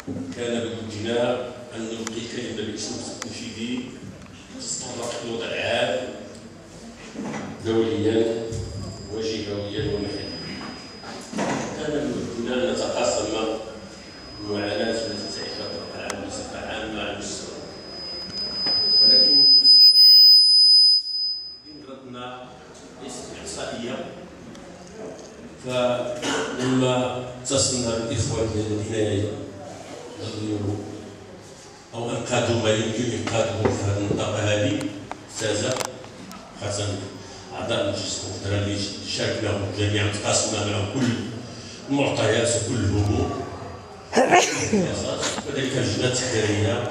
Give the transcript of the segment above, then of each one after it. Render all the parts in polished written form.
كان بودنا أن نلقي كلمة باسم التنفيذي تتطرق لوضع عام دوليا وجهويا ومحليا. كان بودنا أن نتقاسم المعاناة التي تعيشها الطبقة العامة بصفة عامة على المستوى، ولكن إن ردنا ليست إحصائية. فلما اتصلنا بالإخوان الذين يغيروا أو أنقذوا ما يمكن إنقاذه في هذه المنطقة هذه سازا، خاصة أعضاء المجلس المقدرة اللي شاركناهم جميعا تقاسمنا معهم كل المعطيات وكل الهموم وذلك اللجنة التحريرية.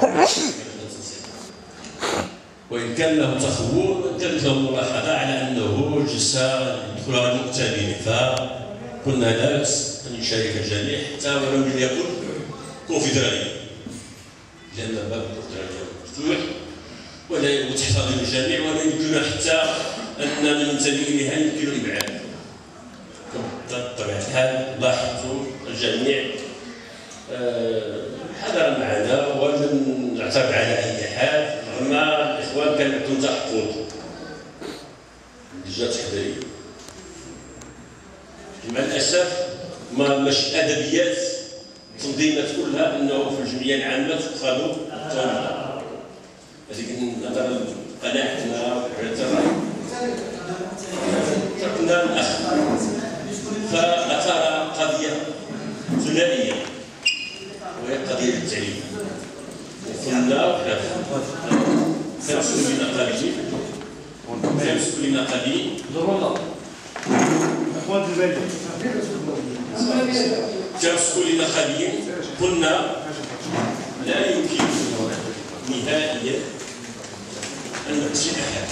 وإن كان له تخوف كانت له ملاحظة على أنه جلسة يدخلها المؤتمنين، فقلنا لا بأس أن يشارك الجميع حتى ولو لم يكن كونفدراليا، لأن باب الكونفدراليا مفتوح ولا تحتضن الجميع ولا يمكن حتى أن من ينتمي إليها يمكن إبعاده. بطبيعة الحال لاحظتم الجميع حضر معنا ولم نعترض على أي حال، رغم الإخوان كان عندهم تحفظ اللجنة التحضيرية. مع الأسف ماشي أدبيات التنظيمات كلها أنه في الجمعية العامة تدخلوا التنظيم. هذيك نظرا لقناعتنا وحرية الرأي تركنا الأخذ، فأثار قضية ثنائية وهي قضية التعليم. وقلنا كنمسكوا لنا قليل قلنا لا يمكن نهائيا أن نمشي أحد.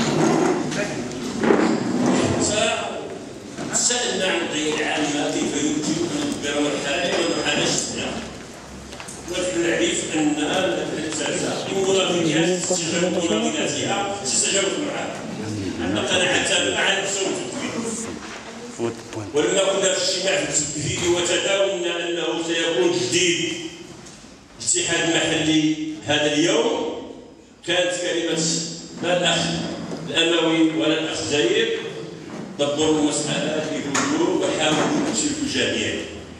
سألنا عن القضية العامة كيف يمكن أن ندبر مرحلة ومرحلة جديدة، ونحن نعرف أن الأساتذة بمناضلاتها ستجاوز المرحلة. عندنا قناعة تامة على مستوى التنفيذ، ولما كنا في اجتماع في التنفيذ وتداولنا أنه سيكون تجديد الاتحاد المحلي هذا اليوم، كانت كلمة لا الأخ الأموي ولا الأخ زاير دبروا المسألة بهدوء وحاولوا تشركوا الجميع،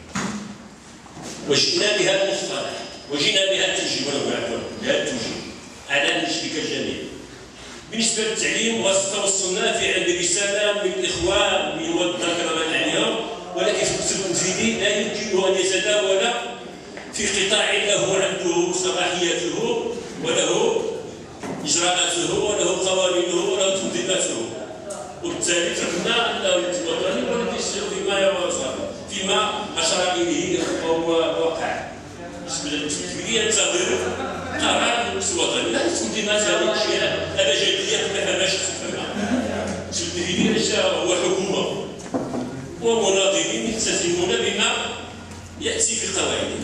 وجئنا بهذا المصطلح وجئنا بهذا التوجيه بهذا التوجيه على أن نشرك الجميع. بالنسبة للتعليم توصلنا فعلا برسالة من الإخوان من هو الذاكرة عليهم، ولكن في الكتب التنفيذي لا يمكنه أن يتداول في قطاع له عنده صلاحياته وله إجراءاته وله قوانينه وله تنظيماته، وبالتالي تركنا أنه الوطني ولا يسير فيما أشار إليه وهو واقع. بالنسبة للتنفيذية ينتظر قرار المجلس الوطني، لا التنظيمات هذه الأشياء هذا جدية ما فهمهاش تفهمها. التنفيذية هو حكومة ومناضلين يلتزمون بما يأتي في قواعده.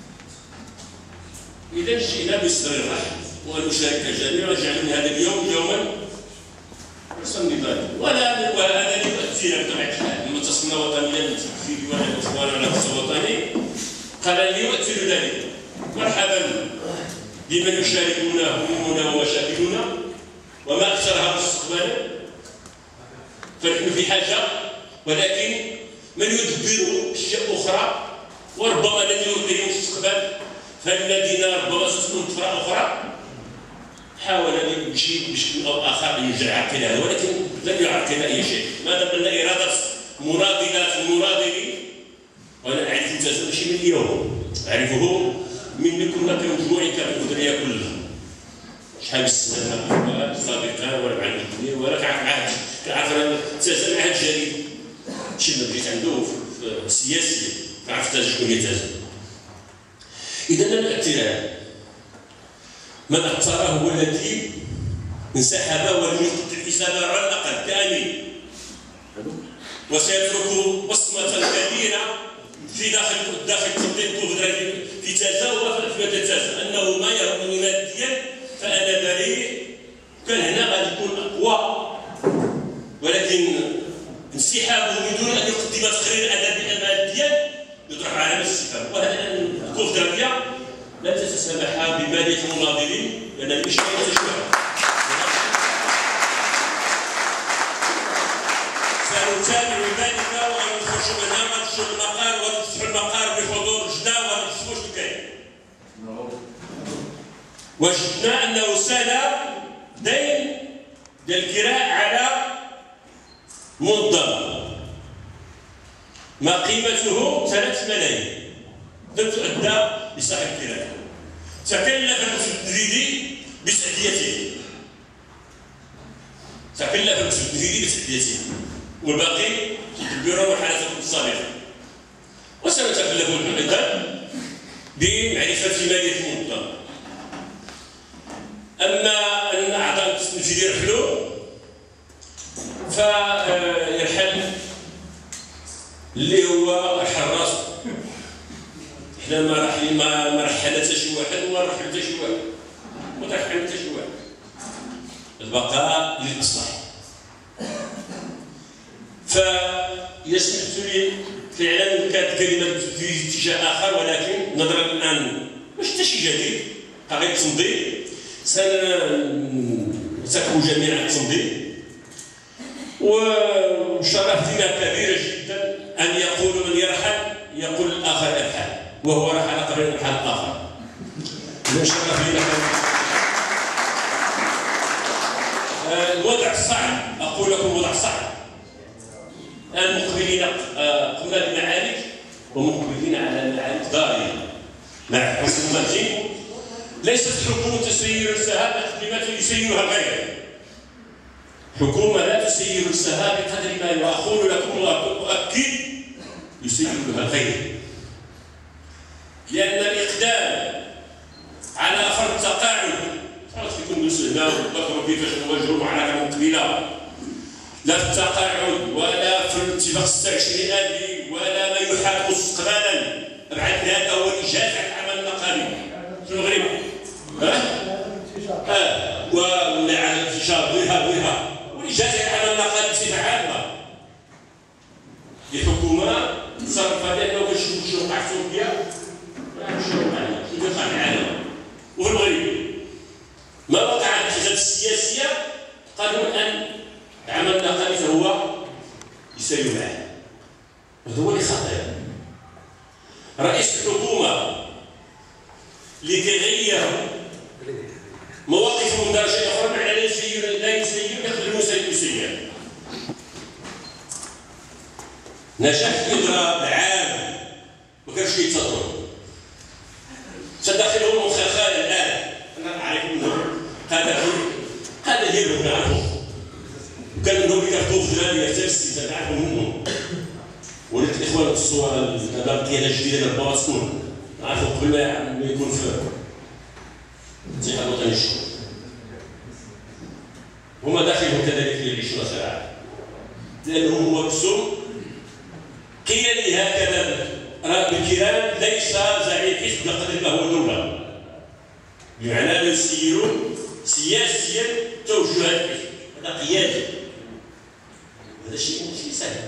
إذا جئنا بصدر الرحب وأن نشارك الجميع وجعل من هذا اليوم يوما نظامي وهذا لا يؤثر بطبيعة الحال. لما اتصلنا وطنيا في ديوان الإخوان على مستوى وطني قال لا يؤثر ذلك، مرحبا بمن يشاركنا همومنا ومشاكلنا وما أكثرها مستقبلا، فنحن في حاجة، ولكن من يدبر أشياء أخرى وربما لن يلقي المستقبل، فالذين ربما ستكون طفرة أخرى حاول أن يمشي بشكل أو آخر أن يعقل هذا، ولكن لن يعقل أي شيء. ما دام أن إرادة مناضلات المناضلين، وأنا أعرف الجزء ماشي من اليوم، أعرفه من كنا كمجموعة كالقدرية كلها. شحال من سنة سابقا ولا مع الجميع ولا كعرف تازن عهد جديد. شي ما بغيت عنده في السياسي كعرف تازن شكون يتازن. إذا الاعتراض من اختاره هو الذي انسحب ولم يخطط الحساب على الأقل كامل، وسيترك بصمة كبيرة في داخل تنظيم الكونفدرالية في تازا وفي تازا، أنه ما يهمني ماديا فأنا بريء، كان هنا غادي يكون أقوى، ولكن انسحابه بدون أن يقدم تقرير أدبي ماديا يطرح على الاستفهام. وهذا الكونفدرالية لا تتسامح بمالية المناضلين لأن مش تشوه. سنتابع ذلك وغنخرجوا منها غنمشيو للمقر وغنفتحوا المقر بحضور جدة وغنكتبوا شنو كاين. وجدنا أنه سال دين ديال الكراء على منظمة ما قيمته 3 ملايين لم تؤدى لصاحب الكراء. تكلف المسددي بتأديته والباقي في البيرو والحالات الصالحة. وسنتكلف أيضا بمعرفة مالية المنظمة. أما أن أعضاء القسم التنفيذي يرحلوا فيرحل اللي هو الحراس. حنا ما رحلنا حتى شي واحد وما رحل حتى شي واحد وما ترحل حتى شي واحد. البقاء للإصلاح. فيسمحت لي فعلا كانت كلمة في اتجاه آخر، ولكن نظرا الآن مش حتى شي جديد غير تنظيم سنتكون جميعا التنظيم. وشرف لنا كبيرة جدا أن يقول من يرحل يقول الآخر ارحل، وهو رحل قبل أن يرحل الآخر. شرف لنا الوضع صعب، أقول لكم الوضع صعب. الآن مقبلين قمنا بمعارك ومقبلين على معارك ضارية مع حكومة ليست حكومة تسير السهام بقدر يسيرها غيره. حكومة لا تسير السهام بقدر ما أقول لكم وأؤكد يسيرها غيره. لأن الإقدام على فرض تقاعد خلاص يكون مسلمة وذكروا كيفاش نواجهوا المعركة مقبلة، لا في التقاعد ولا في الاتفاق 26 آبي ولا ما يحاك مستقبلا. بعدنا هذا هو الإجازة على العمل النقابي في المغرب. ولا على الانتشار ويها والإجازة على العمل النقابي بصفة عامة. الحكومة تصرف هذا لأنه باش نمشيو وقع في تركيا ونمشيو معنا شنو يوقع معنا وفي المغرب. ما وقع الأحزاب السياسية قالوا أن العمل النقابي هو يسير معه، وهذا هو اللي خطير. رئيس الحكومة اللي كيغير مواقفه من درجة أخرى معناه لا يسير يخدم يسير. نجح في إضراب عام ما كانش كيتصدروا. تدخلهم الخلخال الآن أنا نعرف منهم هذا ديالهم نعرفهم. وكان منهم اللي كياخذوا خجالية حتى السياسة نعرفهم منهم. ولكن الإخوان الصور دابا القيادة الجديدة ديال البلاصتون نعرفوا قبل ما يكون في الاتحاد الوطني الشعوب. هما داخلهم كذلك يعيشون صراع لأنهم هو نفسهم قيل لي هكذا بالكرام ليس زعيم حزب بقدر ما هو دولة، بمعنى أنه يسيرون سياسيا توجهات الحزب. هذا قيادة، هذا شيء سهل.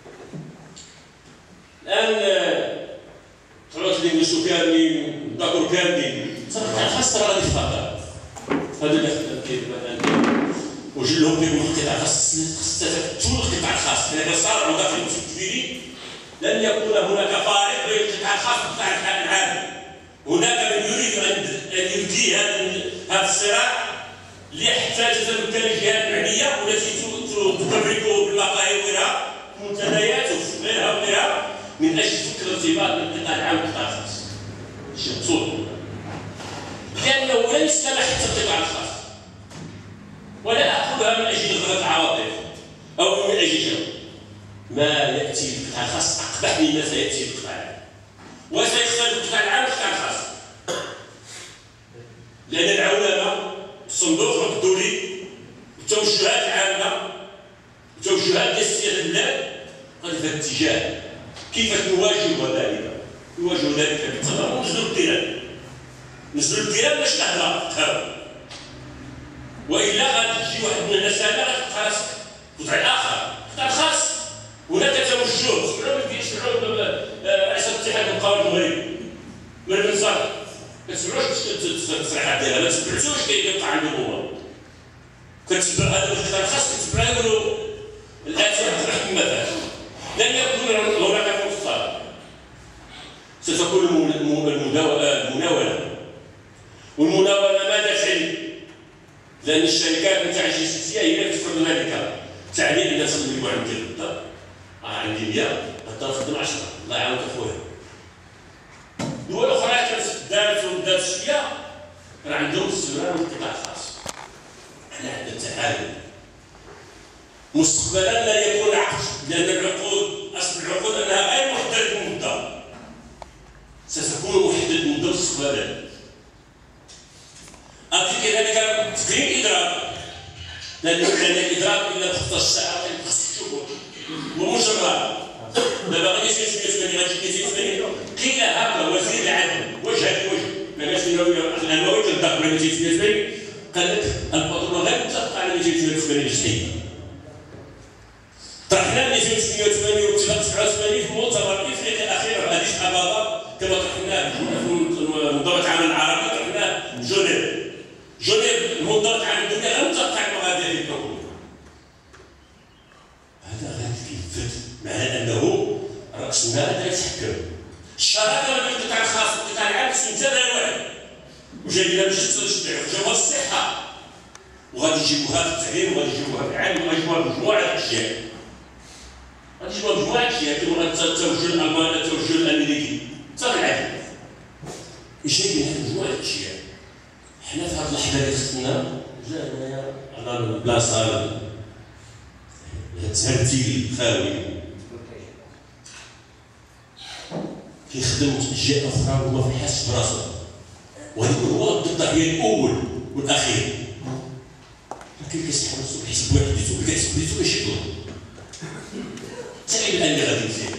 الآن طلعت لي نسو كاملين داكور كاملين صراحة خاصة غادي تفاقر هذا اللي خدام وجلهم كيقولوا القطاع الخاص تكون القطاع الخاص. لأن صار داخل المسجد الكبيري لن يكون هناك فارق بين القطاع الخاص والقطاع العام. هناك من يريد أن يبدي هذا الصراع ليحتاج تمكن الجهات المعنية والتي تفبركه بالمقاهي وغيرها منتديات وغيرها من اجل فك الارتباط بين القطاع العام والقطاع الخاص. شيء مقصود لانه لن يسمح حتى القطاع الخاص، ولا اخذها من اجل غلط العواطف او من اجل ما ياتي القطاع الخاص اقبح مما سياتي القطاع العام، وسيختلف القطاع العام والقطاع الخاص. لان العولمه الصندوق الدولي التوجهات العامه التوجهات السياسيه البلاد قد في اتجاه كيف نواجه ذلك؟ نواجه ذلك بالتضامن. نزلوا الكلام باش نهضر والا غادي تجي واحد من الناس هذا خلاص القطاع الاخر القطاع الخاص هناك توجه سمعوا رئيس اتحاد القوى المغربي من صالح كتسمعوش التصريحات ديالها، ما تبعتوش كيبقى عندهم هو. كتبع هذا القطاع الخاص كتبع يقولوا الآتي أطرح المثل لن يكون هناك مفترض ستكون المناولة والمناولة ماذا تعني؟ لأن الشركات نتاع الجنسية هي اللي تفرض ذلك تعني أن الناس اللي يقولوا عندي الغدا عندي 100 غدا نخدم 10 الله يعاونك أخويا. دول أخرى دارت شوية راه عندهم السوران والقطاع الخاص. حنا عندنا التعاون مستقبلا لا يكون عقد لأن العقود أصل العقود أنها غير محددة المدة ستكون محددة المدة مستقبلا. أضيف كذلك تقييم إدراك لأن الإدراك إلا تخطى الساعة خاصك تشوفه ومجرد دابا غادي 280 غادي 280 قيل هكا وزير العدل وجها لوجه ما كانش الأنوي كنطبق على 280 قال لك الباطون غير متفق على 280 جزئية. طرحنا 288 واتفاق 87 في مؤتمر افريقيا الاخير في اديس ابابا كما طرحناه في منظمه العالم العربي طرحناه جنيف منظمه العالم الدوليه غير متفق على المبادئ هذه الحكومه. هذا غير كيف معناه انه راس المال لا يتحكم. الشراكه بين القطاع الخاص والقطاع العام استنتاج واحد وجايبينها باش جابوها الصحه وغادي يجيبوها في التعليم وغادي يجيبوها في العلم وغادي يجيبوها بمجموعه الاشياء. غادي يجيبوها بمجموعه الاشياء كما التوجه الالماني التوجه الامريكي حتى العدل جايبين هذه مجموعه الاشياء. حنا في هذه اللحظه اللي خصنا جا هنايا على البلاصه التهرتيل خاوي كيخدم جهه اخرى وما في حاس براسو ويكون هو الضحيه الاول والاخير. لكن كيسحب راسو كيحسب وحدته كيحسب بيتو باش يدور حتى الان اللي غادي فيه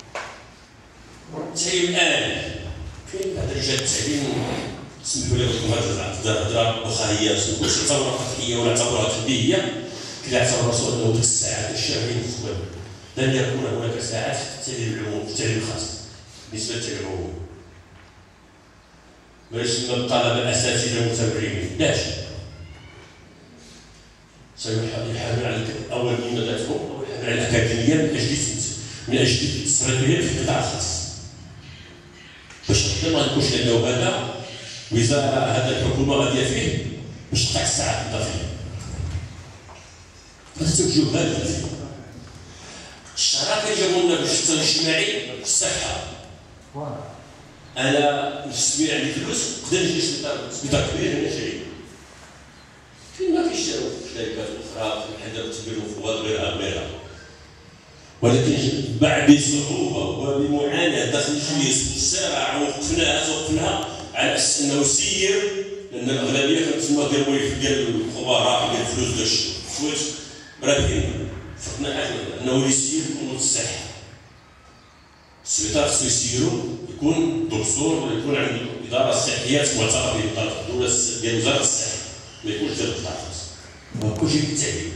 حتى الان كاين بعض رجال التعليم سمحوا لي بكم هذه الهضره واخا هي ماشي تعتبرها خطيه ولا تعتبرها تحديه كيعتبر راسو انه ديك الساعات الشهريه مستقبل لن يكون هناك ساعات في التعليم العمومي في التعليم الخاص بالنسبه للتعليم العمومي. ما يسمى الطلبه الاساتذه متبرعين لاش سيحاول على اول مهمتهم او على الاكاديميه من اجل الاستراتيجيه في القطاع الخاص باش ما نكونش لانه هذا وزاره هذا الحكومه غاديه فيه باش تقطع الساعات الاضافيه. هذا توجه هادف. الشراكه جابوا لنا باش الاجتماعي في الصحه. انا نسمي عندي فلوس نقدر نجي سبيطار كبير هنا شريك فين ما كيشتروا شركات اخرى في الحدث تبيعوا فواد غيرها ولكن باع بصعوبه وبمعاناه داخل الجيش والصراع وقفناها على اساس انه سير لان الاغلبيه كانت تسمى ديال الخبراء ديال الفلوس ديال السويت رابحين فقنا حاجه انه يسير امور الصحه. السبيطار خصو يسيرو يكون دكتور ولا يكون عنده اداره صحيه معترف بها الدوله ديال وزاره الصحه ما يكونش ديال القطاع الخاص. وكلشي بالتعليم.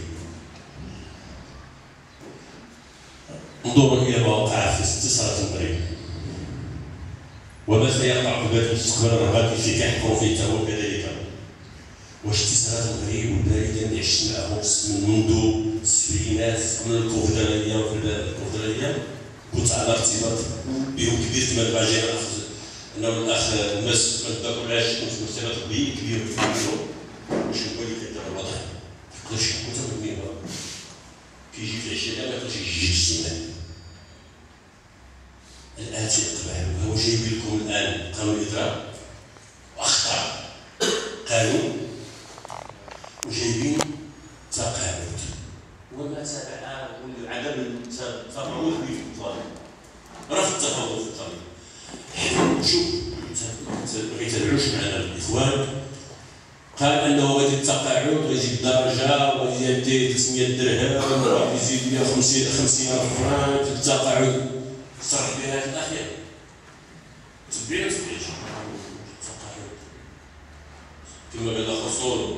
انظروا الى ما وقع في استثمارات المغرب وما سيقع في المستقبل الرغد في كيحفروا فيه حتى هو كذلك. واش استثمارات المغرب والبلاد اللي عشت معهم منذ السبعينات قبل الكونفدراليه وفي الكونفدراليه كنت على ارتباط بهم كبير كما الباجي انه الاخ الناس ما تذكرناش كنت مرتبط به كبير في الميرو باش نقول لك هذا الوضع ما تقدرش تكون في الميرو كيجي في العشيه ما يقدرش يجي في السيمان. الان تيقبح هو جايب لكم الان قانون الادراك واخطر قانون وجايبين تقاعد وما تبعه عدم التفاوض في الطالب رفض التفاوض في الطالب. شوف ما كيتابعوش معنا الاخوان قال انه غادي التقاعد غيجيب درجه وغادي يدي 300 درهم وغادي يزيد 150 فرنك في التقاعد صرح بها في الاخير تبين التقاعد كما قال الاخ صولو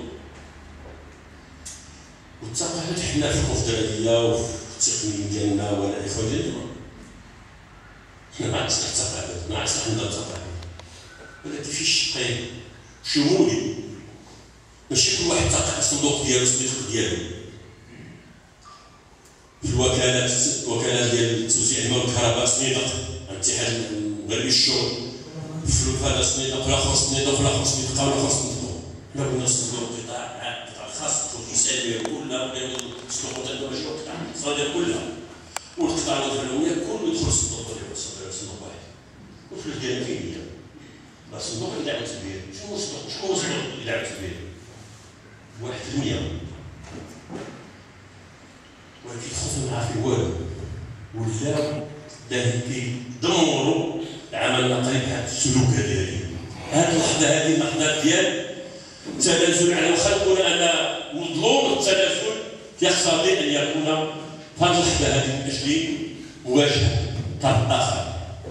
والتقاعد حنا في الكونفدراليه وفي التقنيين ديالنا ولا الاخوان ديالنا حنا ما عرفناش التقاعد ما عرفناش عندنا التقاعد ولكن في شقين شمولي، ماشي كل واحد تلقى الصندوق ديالو الصندوق ديالو. في الوكالات ديال توزيع الماء والكهرباء صنيدق الاتحاد المغربي للشغل، في هذا الصنيدق الاخر صندوق الاخر صندوق الاخر صندوق. حنا كنا نصدروا قطاع خاص الانسانيه كلها الصندوق التنمويه والقطاع الصادر كلها، والقطاع العموميه كله يدخل الصندوق واحد. والفلوس ديالنا فين هي؟ الصندوق اللي دعم التدبير، شكون الصندوق اللي دعم التدبير؟ 1%. ولكن خصنا نعرفوا والو، ولاو كيدمروا العمل النقلي بحال السلوك هذه. هذه اللحظه هذه اللحظه ديال التنازل على واخا نقول ان مظلوم التنازل يقتضي ان يكون في هذه اللحظه هذه من اجل مواجهه طرف اخر.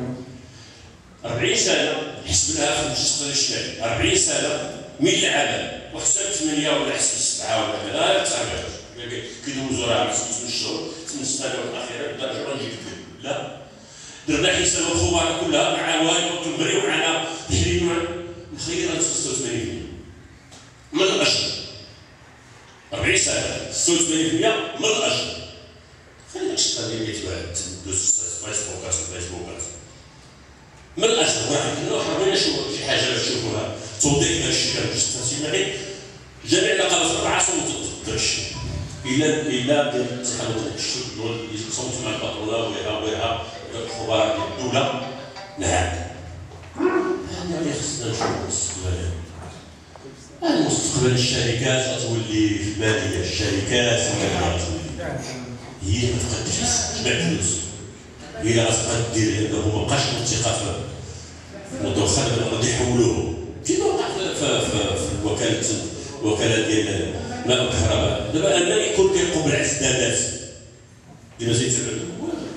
40 سنه حسب لها في المستقبل الاجتماعي، 40 سنه من العمل وحسب 8 ولا حسب 7 ولا كذا تعرف كيدوزوا راه 6 شهور 8 سنوات الاخيره بدرجه نجيب لا درنا حساب الخبراء كلها مع والد المغرب ومعنا تحليل نخلي غير 86% من الاجر. 40 سنه 86% من الاجر. خلي داك الشيء اللي يتباع دوز فيسبوكات من الاجر. واحد ما نشوفوا شي حاجه باش تشوفوها توضيح داك الشيء كان باش جميع النقابات الاربعه صوتوا ضد الشيء الا ديال الاتحاد الوطني للشغل صوتوا مع البطرونه وغيرها الخبراء ديال الدوله. نعم هذا اللي خصنا نشوفوا المستقبل. المستقبل الشركات غتولي في الماليه، الشركات هي اللي غتبقى تجمع فلوس، هي اللي غتبقى دير لانه مابقاش الثقه في المدخل غادي يحولوه كيما وقع في الوكالات ديال الماء والكهرباء. دابا ان يكون كيقوم بالعسدادات اللي ما تيتبعوا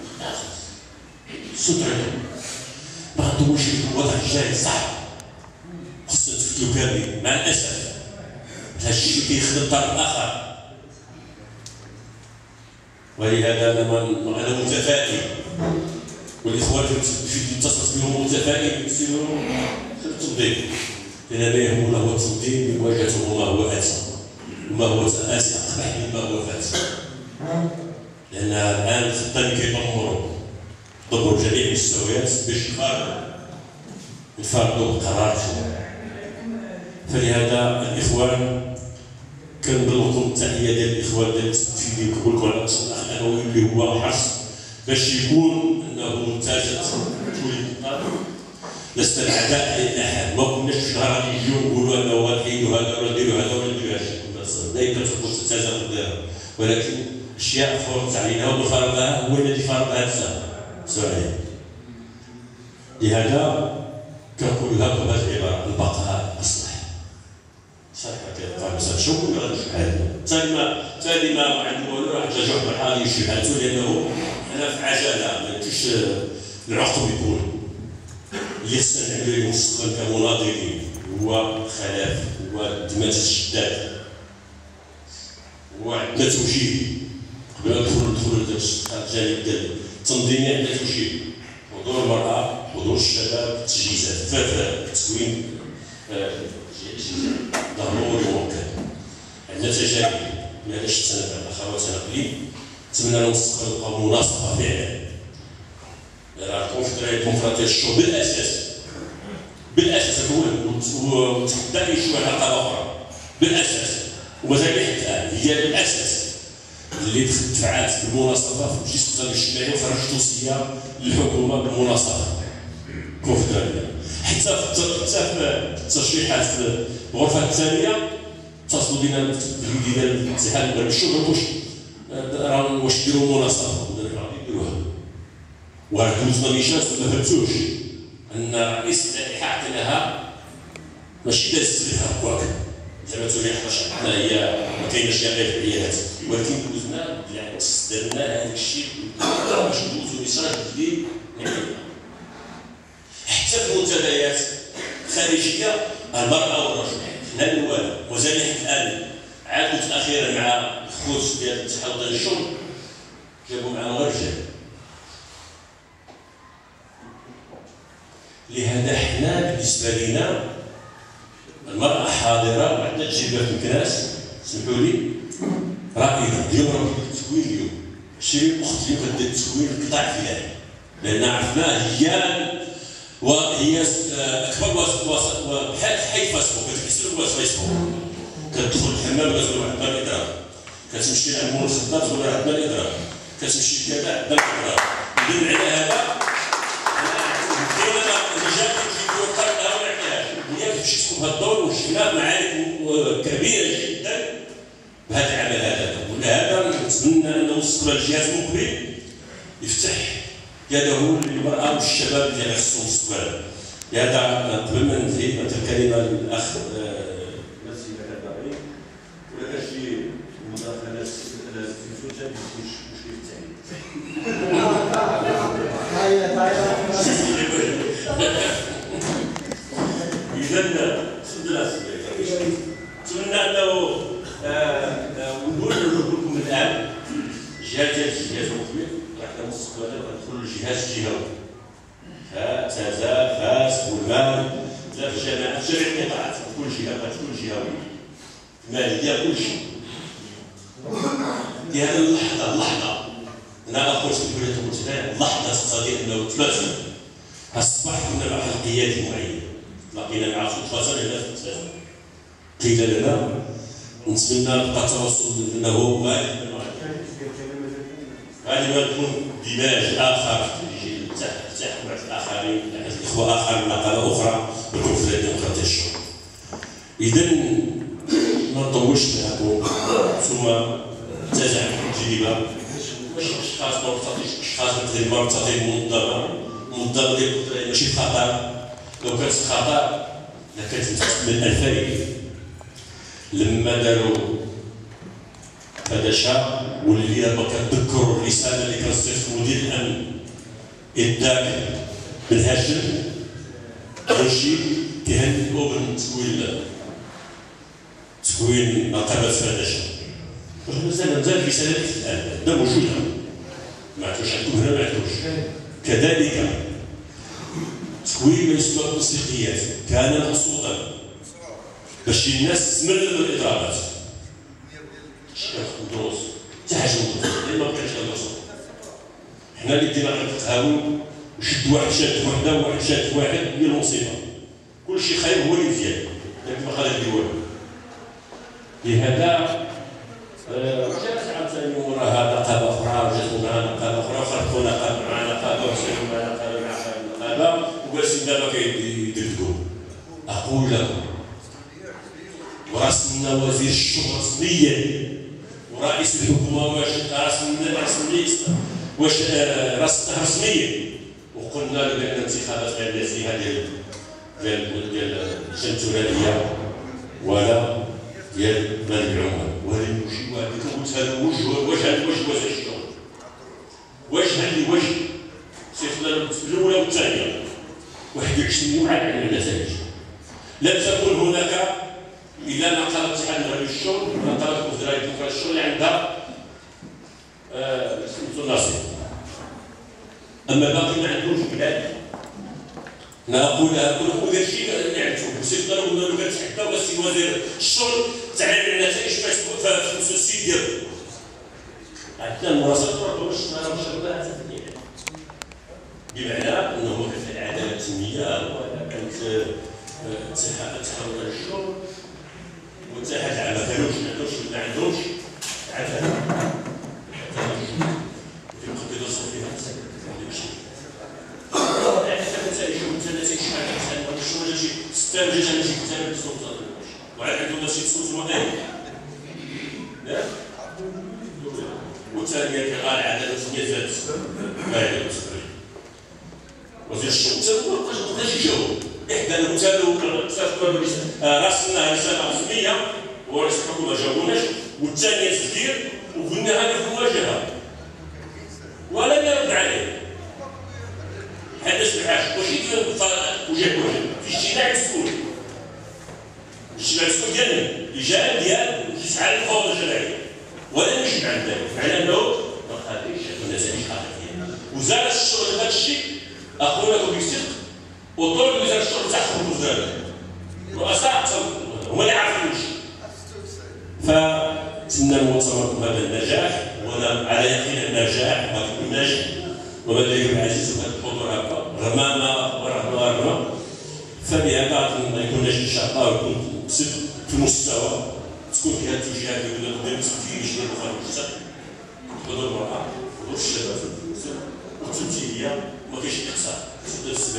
سترة ما عندهمش الوضع الجاي صعب، خصنا نتفتلو كاملين. مع الاسف هذا الشيء كيخدم طرف اخر، ولهذا انا متفائل والاخوان في اتصلت بهم متفائل يمثلون التنظيم، لان ما يهمنا هو التنظيم بمواجهه ما هو اتى وما هو اسى اقبح مما هو فات. لان الان الخطه كيدمروا جميع المستويات باش يفرضوا القرار. فلهذا الاخوان كنبلغكم التحيه ديال الاخوان ديال التنفيذي كنقول لكم على الاصل الاخوي اللي هو حرص باش يكون انه منتجات تولي لسنا العداء لاي احد. ما كناش في شهر غادي نجيو نقولوا انه غنحيدوا هذا ولا نديروا هذا ولا نديروا هذا، دائما كتكون تتجاوز، ولكن اشياء فرضت علينا وفرضها هو الذي فرضها السؤال. لهذا كنقول لكم هذه العباره: البقاء اصلح. صحيح كيبقى مثلا شوف ولا غنشوف ثاني ما عنده والو راه جا جوج بحال يشي حالته، لانه انا في عجله ما يمكنش العقب يكون اللي خصنا نعملو المستقبل كمناضلين هو خلاف، هو دماج الشداد، هو عندنا توجيه. قبل ما ندخلوا لهذا الجانب ديال التنظيمي عندنا توجيه: حضور المراه، حضور الشباب، التجهيزات، التكوين ضروري وممكن. عندنا تجارب من هذا السنه تاع الاخوات النقلين، نتمنى المستقبل تبقى مناصفه فعلا. راه الديمقراطيه الشعوب بالاساس هو وتحدى اي شويه نقابه اخرى بالاساس، ومازال حتى الان هي بالاساس اللي تفعلت بالمناصفه في مجلس التنظيم الاجتماعي وخرجت توصيه للحكومه بالمناصفه كونفدراليه. حتى في الترشيحات في الغرفه الثانيه اتصلوا بنا الاتحاد المغربي للشغل واش ديروا مناصفه، قلنا لهم غادي نديروها. وهدوزنا نيشان ما فهمتوش ان رئيس اللائحه عطيناها ماشي داز بها هكاك زعما تولي 11 حنا هي ما كايناش غير في العيادات، ولكن دوزنا بالعكس درنا هذاك الشيء باش ندوزو ميساج جديد. حتى في المنتديات الخارجيه المراه والرجل حنا الوالد، ومازال حتى الان عاد اخيرا مع الخوت ديال الاتحاد الوطني للشغل جابوا معنا غير رجال. لهذا حنا بالنسبه لنا المراه حاضره وعندنا تجربه في الكناس، سمحوا لي رائده. اليوم راه التكوين اليوم 20 اخت اليوم كدير التكوين القطاع الفلاحي، لان عرفنا وهي اكبر بحال حي فاسبوك، كتحسوا بواش فاسبوك، كتدخل الحمام كتقول عندنا الاضراب، كتمشي لعمو الخدام تقول عندنا الاضراب، كتمشي لكذا عندنا الاضراب. يدل على هذا الرجال كيجيو القرن هذا ما يعطيهاش، وهي كتمشي تكون بهذا الدور، وشفنا معارك كبيره جدا بهذا العمل هذا. ولهذا نتمنى ان مستقبل الجهاز المقبل يفتح يده للمراه والشباب اللي غيخصهم مستقبلا. هذا قبل ما ننتهي نعطي الكلمه للاخ نسيب الرباعي، ولا كان شي مداخلات في الفوتان مش مشكل التعليم. إذا نتمنى انه ونقول لكم الان الجهاز المقبل راح مستقبلا غندخلوا لجهاز جهوي، فتزال فاس والمال لا في جميع القطاعات، كل جهه غتكون جهويه ماليه كل شيء. في هذه اللحظه انا اقول اللحظه تقتضي انه تبادل. الصباح كنا مع واحد القيادي معين، لقينا مع خطوه الى قيل لنا نتمنى نبقى التواصل انه غالبا يكون دماج اخر يجي تحت مع الاخرين، الاخوه اخرين من نقابه اخرى بالكونفدراليه الديمقراطيه الشعوب. اذا ما نطولش معكم، ثم تزعم التجربه اشخاص مرتضين منظمه ديال ماشي خطر. لو كانت خطر لكانت من الفريق لما داروا فدشا، واللي دابا كنذكروا الرساله اللي كان صيفط مدير الامن اداك بالهجر هادشي كيهنئوا تكوين نقابه فدشا. مازال الرساله الان دا موجوده، ما عرفتوش عندكم هنا ما عرفتوش. كذلك تكوين ما يسمى التنسيقيات كان مقصودا باش الناس تملل الاضرابات. دروس تحجم ما بقاش الرسول. حنا اللي بدينا نتهاون وشد واحد شاد وحده وواحد شاد واحد هي المصيبه. كل شيء خير هو اللي مزيان، لكن ما خلي يدير والو. لهذا جات عاوتاني وراها نقابه اخرى، وجات معها نقابه اخرى، وخرجوا نقابه مع نقابه وسالوا مع نقابه مع نقابه، وجالسين دابا كيدردقوا. اقول لكم وراسلنا وزير الشؤون رسميا ورئيس الحكومه واش راسلنا رسميا، وقلنا له بان الانتخابات غير فيها ديال الجنتوراليه ولا ديال مال العمال. وهذه المشكله اللي قلتها له وجه وزير الشؤون، وجها لوجه، صيفطنا له الاولى والثانيه 21 يوم عاد على النتائج. لم تكن هناك إلا نقابة الاتحاد المغربي للشغل، نقابة الكونفدرالية الديمقراطية للشغل اللي عندها نصيب. أما باقي ما عندهمش بلاد. أنا أقول لكم هذا الشيء اللي عندكم، وصيفطنا له قلنا له كنتحداو السي وزير الشغل تعليم النتائج في السيت ديالو. عندنا المراسلات راه واش شغلها بمعنى أنه كانت العدالة التنمية ولا كانت تحول الشغل واتحاد العمل ما كانوش ما عندهمش عفاف في مخطط الصوفي هذا ماشي يعني النتائج شحال كتسال الشغل شي 6 ولا شي كتاب السلطه وعاد عندهم شي تصوت مدني ياك وثانيا قال عدد الجهات ما وزير الشؤون ما بقاش يجاوب. إحدى راسلنا رسالة رسمية ورئيس الحكومة ما جاوبوناش، والثانية تفكير وقلنا هذا في المواجهة ولم يرد عليه. حدث بالحاج واش يدير وجه بوجه في اجتماع مسؤول. الاجتماع المسؤول ديالنا الإجابة ديال تسعى للفوضى الجماعية ولم يجب عن ذلك، معناه أنه ما قادرش يكون نتائج حقيقية. وزارة الشغل هذا الشيء أقول لكم بصدق وطول وزاره الشغل تاع الخبز رؤساء هما اللي عارفين وش. فنتمنى المؤتمر هذا النجاح، وانا على يقين النجاح غتكون ناجح، وما داير العزيز بهذا الحضور هكا رمامه ورهبه، فبهذا غيكون ناجح ان شاء الله، ويكون في المستوى، تكون فيها التوجيهات اللي قلنا قدام في شي اخرى مختلفه، حضور المراه، حضور الشباب، والتمثيليه، ما كاينش اقصاء.